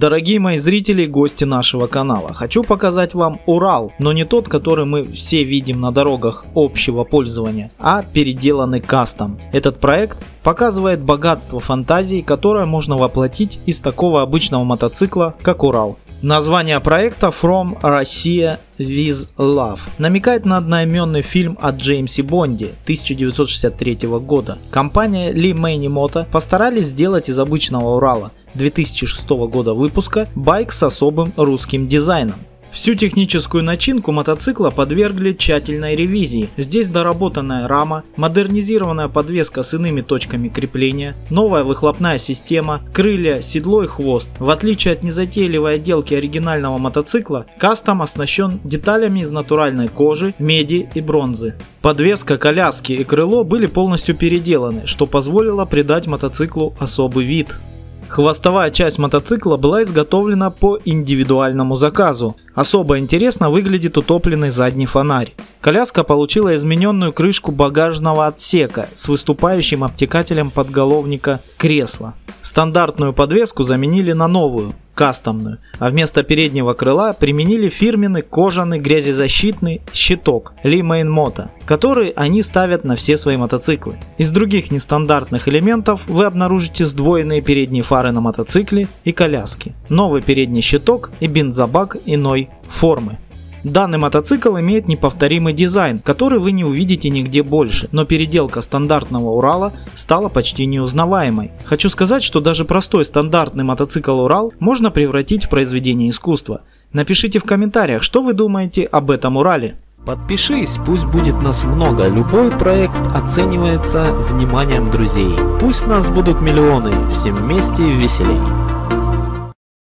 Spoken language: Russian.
Дорогие мои зрители и гости нашего канала, хочу показать вам Урал, но не тот, который мы все видим на дорогах общего пользования, а переделанный кастом. Этот проект показывает богатство фантазии, которое можно воплотить из такого обычного мотоцикла, как Урал. Название проекта From Russia with Love намекает на одноименный фильм о Джеймсе Бонде 1963 года. Компания Lee Many Moto постарались сделать из обычного Урала 2006 года выпуска байк с особым русским дизайном. Всю техническую начинку мотоцикла подвергли тщательной ревизии. Здесь доработанная рама, модернизированная подвеска с иными точками крепления, новая выхлопная система, крылья, седло и хвост. В отличие от незатейливой отделки оригинального мотоцикла, кастом оснащен деталями из натуральной кожи, меди и бронзы. Подвеска, коляски и крыло были полностью переделаны, что позволило придать мотоциклу особый вид. Хвостовая часть мотоцикла была изготовлена по индивидуальному заказу. Особо интересно выглядит утопленный задний фонарь. Коляска получила измененную крышку багажного отсека с выступающим обтекателем подголовника кресла. Стандартную подвеску заменили на новую, кастомную, а вместо переднего крыла применили фирменный кожаный грязезащитный щиток Lee Many Moto, который они ставят на все свои мотоциклы. Из других нестандартных элементов вы обнаружите сдвоенные передние фары на мотоцикле и коляске, новый передний щиток и бензобак иной формы. Данный мотоцикл имеет неповторимый дизайн, который вы не увидите нигде больше, но переделка стандартного Урала стала почти неузнаваемой. Хочу сказать, что даже простой стандартный мотоцикл Урал можно превратить в произведение искусства. Напишите в комментариях, что вы думаете об этом Урале. Подпишись, пусть будет нас много, любой проект оценивается вниманием друзей. Пусть нас будут миллионы, всем вместе веселей.